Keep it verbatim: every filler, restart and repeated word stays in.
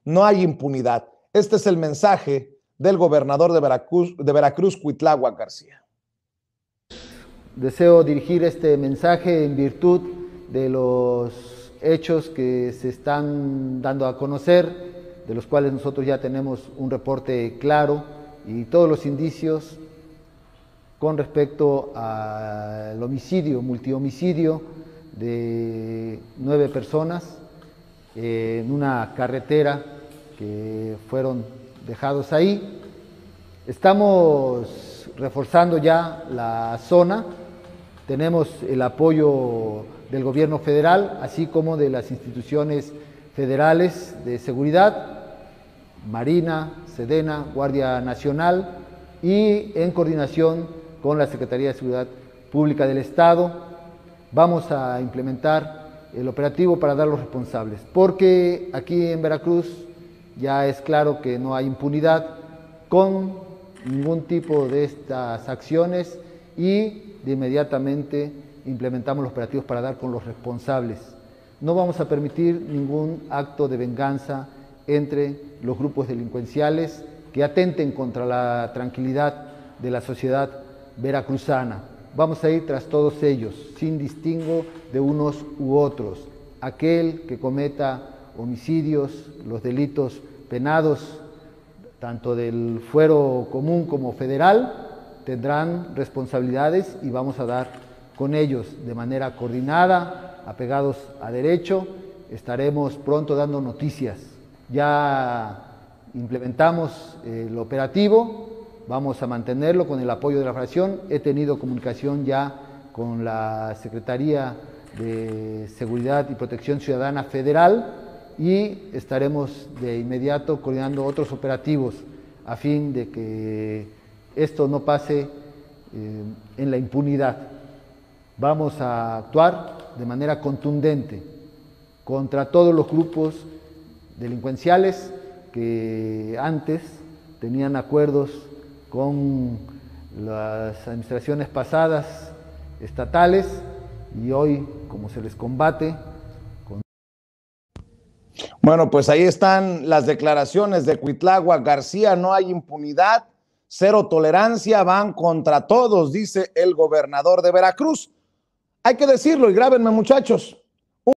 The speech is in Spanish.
no hay impunidad. Este es el mensaje del gobernador de Veracruz, de Veracruz, Cuitláhuac García. Deseo dirigir este mensaje en virtud de los hechos que se están dando a conocer, de los cuales nosotros ya tenemos un reporte claro y todos los indicios con respecto al homicidio, multihomicidio de nueve personas en una carretera que fueron dejados ahí. Estamos reforzando ya la zona, tenemos el apoyo del gobierno federal, así como de las instituciones federales de seguridad, Marina, Sedena, Guardia Nacional, y en coordinación con la Secretaría de Seguridad Pública del Estado, vamos a implementar el operativo para dar los responsables, porque aquí en Veracruz ya es claro que no hay impunidad con ningún tipo de estas acciones y de inmediatamente implementamos los operativos para dar con los responsables. No vamos a permitir ningún acto de venganza entre los grupos delincuenciales que atenten contra la tranquilidad de la sociedad veracruzana. Vamos a ir tras todos ellos, sin distingo de unos u otros. Aquel que cometa homicidios, los delitos penados, tanto del fuero común como federal, tendrán responsabilidades y vamos a dar con ellos de manera coordinada, apegados a derecho. Estaremos pronto dando noticias. Ya implementamos el operativo, vamos a mantenerlo con el apoyo de la Federación. He tenido comunicación ya con la Secretaría de Seguridad y Protección Ciudadana Federal y estaremos de inmediato coordinando otros operativos a fin de que esto no pase eh, en la impunidad. Vamos a actuar de manera contundente contra todos los grupos delincuenciales que antes tenían acuerdos con las administraciones pasadas estatales y hoy, como se les combate. Con... Bueno, pues ahí están las declaraciones de Cuitláhuac García. No hay impunidad, cero tolerancia, van contra todos, dice el gobernador de Veracruz. Hay que decirlo y grábenme, muchachos.